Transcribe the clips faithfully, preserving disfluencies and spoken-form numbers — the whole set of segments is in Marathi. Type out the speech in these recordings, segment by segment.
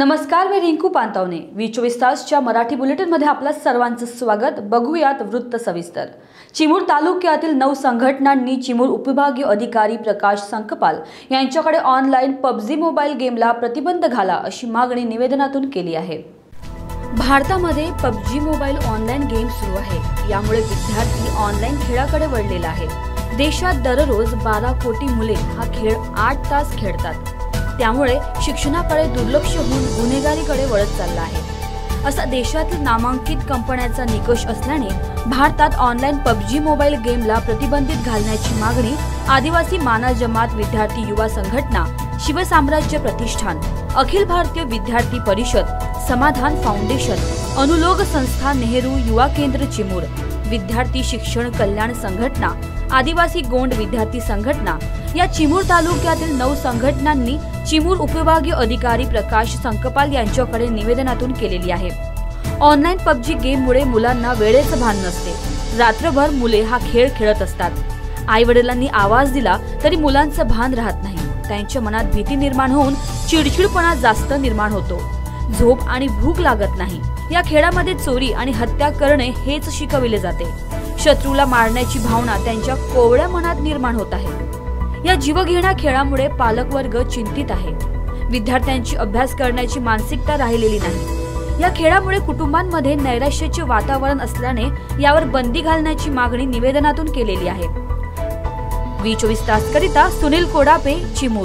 नमस्कार, मी रिंकू पांतावणे। वी चोवीस तासच्या मराठी बुलेटिनमध्ये आपलं सर्वांचं स्वागत। बघूयात वृत्त सविस्तर। चिमूर तालुक्यातील नऊ संघटनांनी चिमूर उपविभागीय अधिकारी प्रकाश संकपाल यांच्याकडे ऑनलाईन पबजी मोबाईल गेमला प्रतिबंध घाला अशी मागणी निवेदनातून केली आहे। भारतामध्ये पबजी मोबाईल ऑनलाईन गेम सुरू आहे। यामुळे विद्यार्थी ऑनलाईन खेळाकडे वळलेला आहे। देशात दररोज बारा कोटी मुले हा खेळ आठ तास खेळतात। त्यामुळे शिक्षणाकडे दुर्लक्ष होऊन गुन्हेगारीकडे वळत चालला आहे असा देशातील नामांकित कंपन्यांचा निकष असल्याने भारतात ऑनलाईन पबजी मोबाईल गेमला प्रतिबंधित घालण्याची मागणी आदिवासी मानव जमात, विद्यार्थी युवा संघटना, शिवसाम्राज्य प्रतिष्ठान, अखिल भारतीय विद्यार्थी परिषद, समाधान फाउंडेशन, अनुलोग संस्था, नेहरू युवा केंद्र चिमूर, विद्यार्थी शिक्षण कल्याण संघटना, आदिवासी गोंड विद्यार्थी संघटना या चिमूर तालुक्यातील नऊ संघटनांनी चिमूर उपविभागीय अधिकारी प्रकाश संकपाल यांच्याकडे निवेदनातून केलेली आहे। ऑनलाईन पबजी गेममुळे मुलांना वेळेचं भान नसते। रात्रभर मुले हा खेळ खेळत असतात। आई वडिलांनी आवाज दिला तरी मुलांचं भान राहत नाही। त्यांच्या मनात भीती निर्माण होऊन चिडचिडपणा जास्त निर्माण होतो। झोप आणि भूक लागत नाही। या खेळामध्ये चोरी आणि हत्या करणे हेच शिकविले जाते। शत्रूला मारण्याची भावना त्यांच्या कोवळ्या मनात निर्माण होत आहे। या जीवघेण्या खेळामुळे पालकवर्ग चिंतित आहे। विद्यार्थ्यांची अभ्यास करण्याची मानसिकता राहिलेली नाही। या खेळामुळे कुटुंबांमध्ये नैराश्याचे वातावरण असल्याने यावर बंदी घालण्याची मागणी निवेदनातून केलेली आहे। वी चोवीस तास करिता सुनील कोडापे, चिमूर।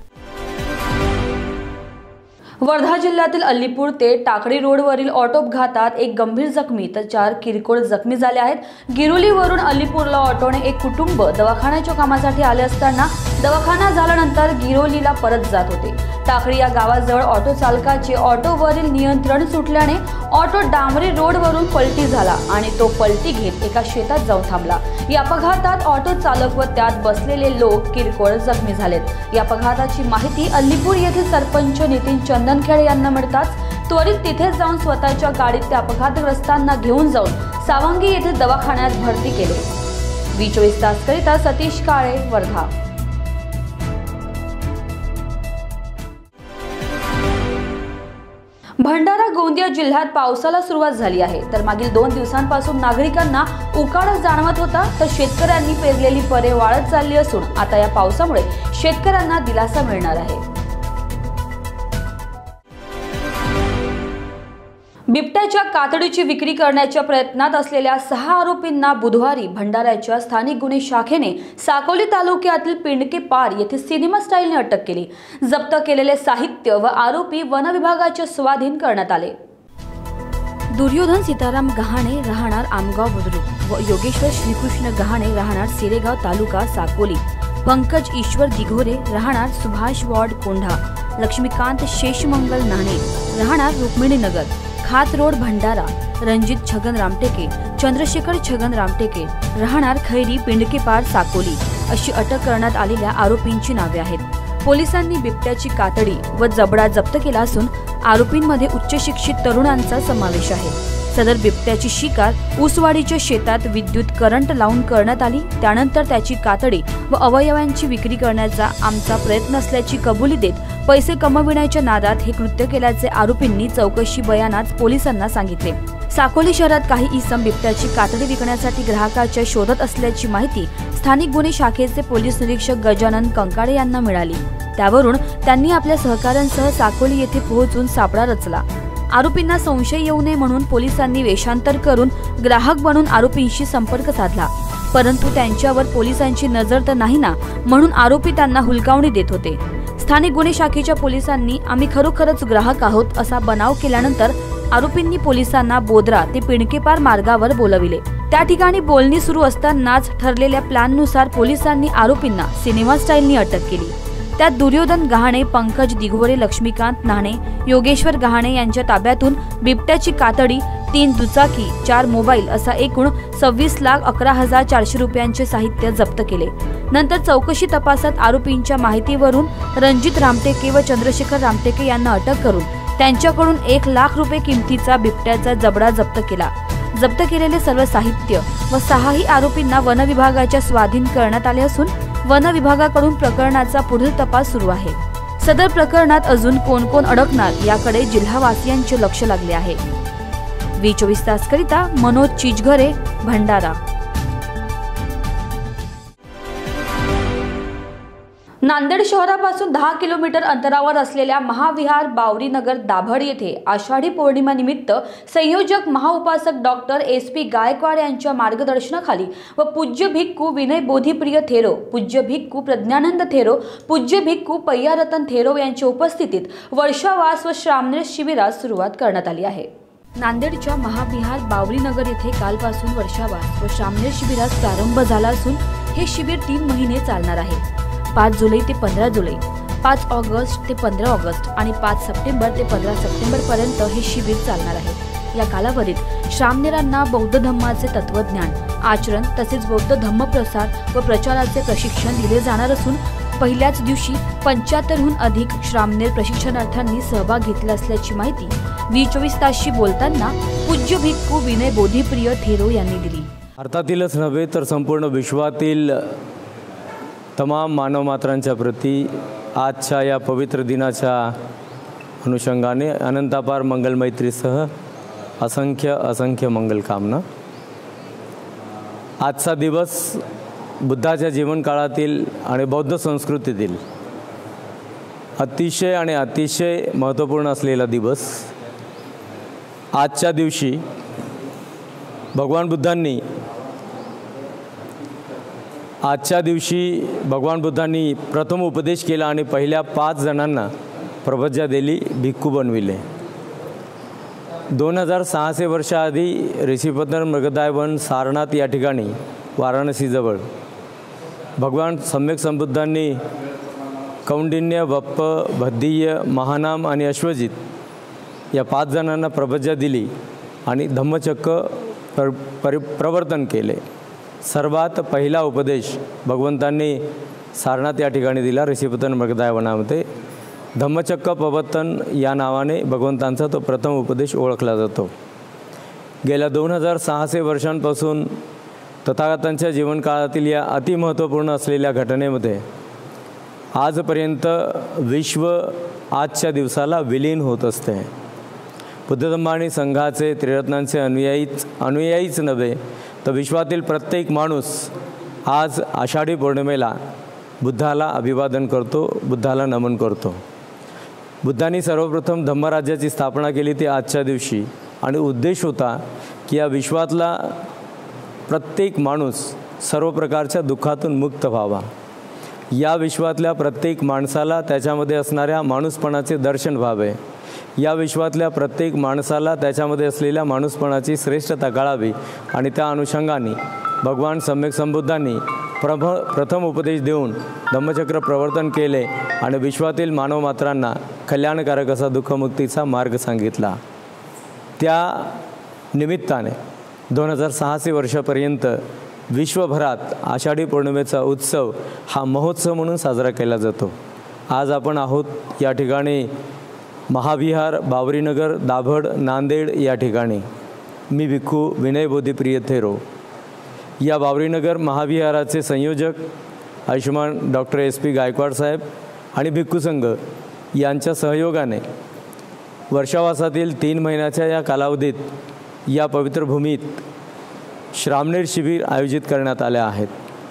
वर्धा जिल्ह्यातील अलीपूर ते टाकळी रोडवरील ऑटो अपघातात एक गंभीर जखमी तर चार किरकोळ जखमी झाले आहेत। गिरोलीवरून अलीपूरला ऑटोने एक कुटुंब दवाखान्याच्या कामासाठी आले असताना दवाखाना झाल्यानंतर गिरोलीला परत जात होते। टाकळी या गावाजवळ ऑटो चालकाचे ऑटोवरील नियंत्रण सुटल्याने ऑटो डांबरी रोडवरून पलटी झाला आणि तो पलटी घेत एका शेतात जाऊन थांबला। या अपघातात ऑटो चालक व त्यात बसलेले लोक किरकोळ जखमी झालेत। या अपघाताची माहिती अलीपूर येथील सरपंच नितीन चंदनखेडे यांना मिळताच त्वरित तिथे जाऊन स्वतःच्या गाडीत त्या अपघातग्रस्तांना घेऊन जाऊन सावंगी येथील दवाखान्यात भरती केले। वी चोवीस तास करिता सतीश काळे, वर्धा। भंडारा गोंदिया जिल्ह्यात पावसाला सुरुवात झाली आहे। तर मागील दोन दिवसांपासून नागरिकांना उकाडा जाणवत होता तर शेतकऱ्यांनी पेरलेली परे वाळत चालली असून आता या पावसामुळे शेतकऱ्यांना दिलासा मिळणार आहे। बिबट्याच्या कातडीची विक्री करण्याच्या प्रयत्नात असलेल्या सहा आरोपींना बुधवारी भंडाऱ्याच्या स्थानिक गुन्हे शाखेने साकोली तालुक्यातील पिंडके पार येथे सिनेमा स्टाईलने अटक केली। जप्त केलेले साहित्य व आरोपी वन विभागाच्या स्वाधीन करण्यात आले। दुर्योधन सीताराम गहाणे, राहणार आमगाव बुद्रुक व योगेश्वर श्रीकृष्ण गहाणे, राहणार सिरेगाव तालुका साकोली, पंकज ईश्वर दिघोरे, राहणार सुभाष वार्ड कोंढा, लक्ष्मीकांत शेषमंगल नाणे, राहणार रुक्मिणीनगर, खात रोड भंडारा, रणजित छगन रामटेके, चंद्रशेखर छगन रामटेके, राहणार खैरी पिंडकेपार साकोली अशी अटक करण्यात आलेल्या आरोपींची नावे आहेत। पोलिसांनी बिबट्याची कातडी व जबडा जप्त केला असून आरोपींमध्ये उच्च शिक्षित तरुणांचा समावेश आहे। सदर बिबट्याची शिकार ऊसवाडीच्या शेतात विद्युत करंट लावून करण्यात आली। त्यानंतर त्याची कातडी व अवयवांची विक्री करण्याचा आमचा प्रयत्न असल्याची कबुली देत पैसे कमविण्याच्या नादात हे कृत्य केल्याचे आरोपींनी चौकशी बयानात पोलिसांना सांगितले। साकोली शहरात काही इसम बिबट्याची कातडी विकण्यासाठी ग्राहकाच्या शोधत असल्याची माहिती स्थानिक गुन्हे शाखेचे पोलीस निरीक्षक गजानन कंकाडे यांना मिळाली। त्यावरून त्यांनी आपल्या सहकाऱ्यांसह साकोली येथे पोहोचून सापळा रचला। आरोपींना संशय येऊ नये म्हणून पोलिसांनी वेषांतर करून ग्राहक बनून आरोपींशी संपर्क साधला, परंतु त्यांच्यावर पोलिसांची नजर तर नाही ना म्हणून आरोपी त्यांना हुलकावणी देत होते। स्थानिक गुन्हे शाखेच्या पोलिसांनी आम्ही खरोखरच ग्राहक आहोत असा बनाव केल्यानंतर आरोपींनी पोलिसांना बोदरा ते पिंडकेपार मार्गावर बोलविले। त्या ठिकाणी बोलणी सुरू असतानाच ठरलेल्या प्लॅननुसार पोलिसांनी आरोपींना सिनेमा स्टाईलनी अटक केली। त्यात दुर्योधन गहाणे, पंकज दिघोरे, लक्ष्मीकांत नाणे, योगेश्वर गहाणे यांच्या ताब्यातून बिबट्याची कातडी, तीन दुचाकी, चार मोबाईल असा एकूण सव्वीस लाख अकरा हजार चारशे रुपयांचे साहित्य जप्त केले। नंतर चौकशी तपासात आरोपींच्या माहितीवरून रणजित रामटेके व चंद्रशेखर रामटेके यांना अटक करून त्यांच्याकडून एक लाख रुपये किमतीचा बिबट्याचा जबडा जप्त केला। जप्त केलेले सर्व साहित्य व सहाही आरोपींना वन विभागाच्या स्वाधीन करण्यात आले असून वन विभागाकडून प्रकरणाचा पुढील तपास सुरू आहे। सदर प्रकरणात अजून कोण कोण अडकणार याकडे जिल्हावासियांचे लक्ष लागले आहे। वी चोवीस तास करिता मनोज चिजघरे, भंडारा। नांदेड शहरापासून दहा किलोमीटर अंतरावर असलेल्या महाविहार बावरीनगर दाभड येथे आषाढी पौर्णिमा निमित्त संयोजक महाउपासक डॉक्टर एस पी गायकवाड यांच्या मार्गदर्शनाखाली व पूज्य भिक्खू विनय बोधीप्रिय थेरो, पूज्य भिक्खू प्रज्ञानंद थेरो, पूज्य भिक्खू पय्यारतन थेरो यांच्या उपस्थितीत वर्षावास व श्रामणेर शिबिरास सुरुवात करण्यात आली आहे। नांदेडच्या महाविहार बावरीनगर येथे कालपासून वर्षावास व श्रामणेर शिबिरास प्रारंभ झाला असून हे शिबिर तीन महिने चालणार आहे। पाच जुलै ते पंधरा जुलै, पाच ऑगस्ट ते पंधरा ऑगस्ट आणि पाच सप्टेंबर ते पंधरा सप्टेंबर पर्यंत हे शिबिर चालणार आहे। या कालावधीत श्रामणेरांना बौद्ध धम्माचे तत्वज्ञान, आचरण तसेच बौद्ध धम्म प्रसार व प्रचाराचे प्रशिक्षण दिले जाणार असून पहिल्याच दिवशी पंच्याहत्तरहून अधिक श्रामणेर प्रशिक्षणार्थ्यांनी सहभाग घेतला असल्याची माहिती वी चोवीस तासशी बोलताना पूज्य भिक्खू विनय बोधीप्रिय थेरो यांनी दिली। भारतातीलच नव्हे तर संपूर्ण विश्वातील तमाम मानवमात्रांच्या प्रती आजच्या या पवित्र दिनाच्या अनुषंगाने अनंतापार मंगलमैत्रीसह असंख्य असंख्य मंगलकामना। आजचा दिवस बुद्धाच्या जीवनकाळातील आणि बौद्ध संस्कृतीतील अतिशय आणि अतिशय महत्त्वपूर्ण असलेला दिवस। आजच्या दिवशी भगवान बुद्धांनी आजच्या दिवशी भगवान बुद्धांनी प्रथम उपदेश केला आणि पहिल्या पाच जणांना प्रबोधजा दिली, भिक्खू बनविले। दोन हजार सहाशे वर्षाआधी ऋषीपत्तर मृगदायवन सारनाथ या ठिकाणी वाराणसीजवळ भगवान सम्यक संबुद्धांनी कौंडिन्य, बप्प, भद्दीय, महानाम आणि अश्वजित या पाच जणांना प्रबोधजा दिली आणि धम्मचक्र प्र परि प्रवर्तन केले। सर्वात पहिला उपदेश भगवंतांनी सारनाथ या ठिकाणी दिला। ऋषीपत्तर मृगदायवनामध्ये धम्मचक्र प्रवर्तन या नावाने भगवंतांचा तो प्रथम उपदेश ओळखला जातो। गेल्या दोन हजार सहाशे वर्षांपासून तथागतांच्या जीवनकाळातील या अतिमहत्त्वपूर्ण असलेल्या घटनेमध्ये आजपर्यंत विश्व आजच्या दिवसाला विलीन होत असते। बुद्ध धम्म आणि संघाचे त्रिरत्नांचे अनुयायीच अनुयायीच नव्हे तर विश्वातील प्रत्येक माणूस आज आषाढी पौर्णिमेला बुद्धाला अभिवादन करतो, बुद्धाला नमन करतो। बुद्धांनी सर्वप्रथम धम्मराज्याची स्थापना केली ती आजच्या दिवशी आणि उद्देश होता की या विश्वातला प्रत्येक माणूस सर्व प्रकारच्या दुःखातून मुक्त व्हावा। या विश्वातल्या प्रत्येक माणसाला त्याच्यामध्ये असणाऱ्या माणूसपणाचे दर्शन व्हावे। या विश्वातल्या प्रत्येक माणसाला त्याच्यामध्ये असलेल्या माणूसपणाची श्रेष्ठता कळावी आणि त्या अनुषंगाने भगवान सम्यक संबुद्धांनी प्रभ प्रथम उपदेश देऊन धम्मचक्र प्रवर्तन केले आणि विश्वातील मानवमात्रांना कल्याणकारक असा दुःखमुक्तीचा मार्ग सांगितला। त्या निमित्ताने दोन हजार सहाशे वर्षापर्यंत विश्वभरात आषाढी पौर्णिमेचा उत्सव हा महोत्सव म्हणून साजरा केला जातो। आज आपण आहोत या ठिकाणी महाविहार बावरीनगर दाभड नांदेड या ठिकाणी। मी भिक्खू विनय बोधीप्रिय थेरो या बावरीनगर महाविहाराचे संयोजक आयुष्यमान डॉक्टर एस पी गायकवाड साहेब आणि भिक्खू संघ यांच्या सहयोगाने वर्षावासातील तीन महिन्याच्या या कालावधीत या पवित्र भूमीत श्रामणेर शिबिर आयोजित करण्यात आले आहेत।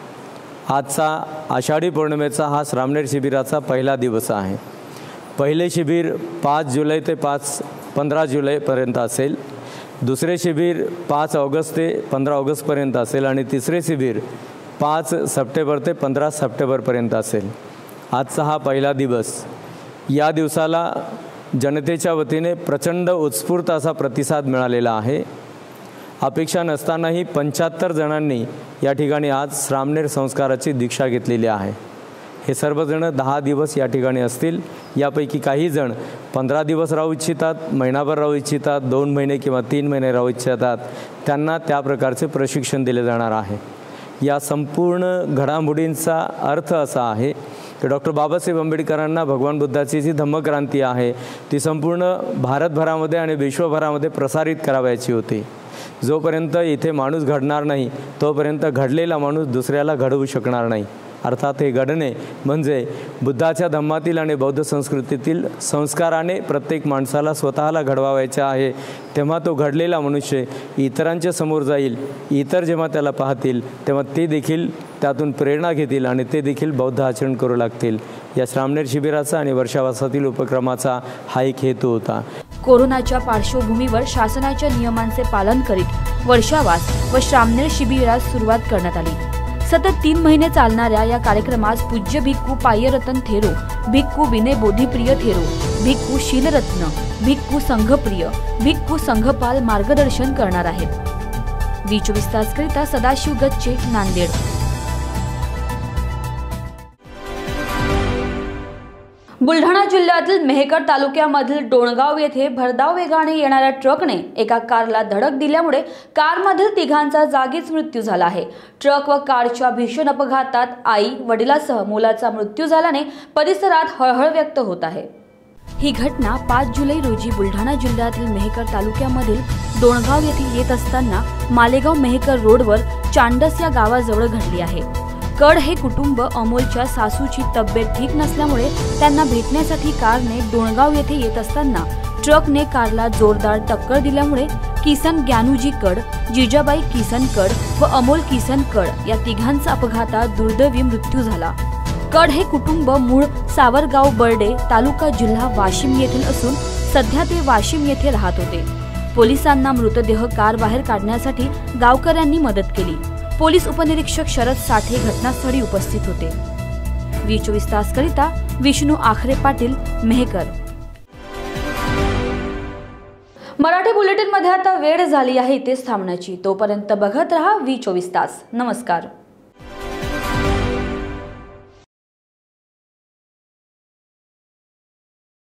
आजचा आषाढी पौर्णिमेचा हा श्रामणेर शिबिराचा पहिला दिवस आहे। पहिले शिबिर पाच जुलै ते पाच पंधरा जुलैपर्यंत असेल, दुसरे शिबिर पाच ऑगस्ट ते पंधरा ऑगस्टपर्यंत असेल आणि तिसरे शिबिर पाच सप्टेंबर ते पंधरा सप्टेंबरपर्यंत असेल। आजचा हा पहिला दिवस, या दिवसाला जनतेच्या वतीने प्रचंड उत्स्फूर्त असा प्रतिसाद मिळालेला आहे। अपेक्षा नसतानाही पंच्याहत्तर जणांनी या ठिकाणी आज श्रामणेर संस्काराची दीक्षा घेतलेली आहे। हे सर्वजण दहा दिवस या ठिकाणी असतील। यापैकी काही जण पंधरा दिवस राहू इच्छितात, महिनाभर राहू इच्छितात, दोन महिने किंवा तीन महिने राहू इच्छितात, त्यांना त्या प्रकारचे प्रशिक्षण दिले जाणार आहे। या संपूर्ण घडामोडींचा अर्थ असा आहे की डॉक्टर बाबासाहेब आंबेडकरांना भगवान बुद्धाची जी धम्मक्रांती आहे ती संपूर्ण भारतभरामध्ये आणि विश्वभरामध्ये प्रसारित करावयाची होती। जोपर्यंत इथे माणूस घडणार नाही तोपर्यंत घडलेला माणूस दुसऱ्याला घडवू शकणार नाही। अर्थात हे घडणे म्हणजे बुद्धाच्या धम्मातील आणि बौद्ध संस्कृतीतील संस्काराने प्रत्येक माणसाला स्वतःला घडवायचे आहे। तेव्हा तो घडलेला मनुष्य इतरांच्या समोर जाईल, इतर जेव्हा त्याला पाहतील तेव्हा ते देखील त्यातून प्रेरणा घेतील आणि ते देखील बौद्ध आचरण करू लागतील। या श्रामणेर शिबिराचा आणि वर्षावासातील उपक्रमाचा हा एक हेतू होता। कोरोनाच्या पार्श्वभूमीवर शासनाच्या नियमांचे पालन करीत वर्षावास व श्रामणेर शिबिरास सुरुवात करण्यात आली। सतत तीन महिने चालणाऱ्या या कार्यक्रमास पूज्य भिक्खू पायरतन थेरो, भिक्खू विनय बोधिप्रिय थेरो, भिक्खू शीलरत्न, भिक्खू संघप्रिय, भिक्खू संघपाल मार्गदर्शन करणार आहेत। वी चोवीस तास करिता सदाशिव गच्चे, नांदेड। बुलढाणा जिल्ह्यातील मेहकर तालुक्यामधील डोणगाव येथे भरधाव वेगाने येणाऱ्या ट्रकने एका कारला धडक दिल्यामुळे कारमधील तिघांचा जागीच मृत्यू झाला आहे। ट्रक व कारच्या भीषण अपघातात आई वडिलासह मुलाचा मृत्यू झाल्याने परिसरात हळहळ व्यक्त होत आहे। ही घटना पाच जुलै रोजी बुलढाणा जिल्ह्यातील मेहकर तालुक्यामधील डोणगाव येथे येत असताना मालेगाव मेहकर रोडवर चांडस या गावाजवळ घडली आहे। कड हे कुटुंब अमोलच्या सासूची तब्येत ठीक नसल्यामुळे त्यांना भेटण्यासाठी कारने डोणगाव येथे येत असताना ट्रकने कारला जोरदार टक्कर दिल्यामुळे किसन ग्यानूजी कड, जिजाबाई किसन कड व अमोल किसन कड या तिघांचा अपघातात दुर्दैवी मृत्यू झाला। कड हे कुटुंब मूळ सावरगाव बर्डे, तालुका जिल्हा वाशिम येथील असून सध्या ते वाशिम येथे राहत होते। पोलिसांना मृतदेह कार बाहेर काढण्यासाठी गावकऱ्यांनी मदत केली। पोलीस उपनिरीक्षक शरद साठे घटनास्थळी उपस्थित होते। वी चोवीस तास करिता विष्णू आखरे पाटील, मेहकर। मराठी बुलेटिन मध्ये आता वेळ झाली आहे इथेच थांबण्याची। तोपर्यंत बघत रहा वी चोवीस तास। नमस्कार।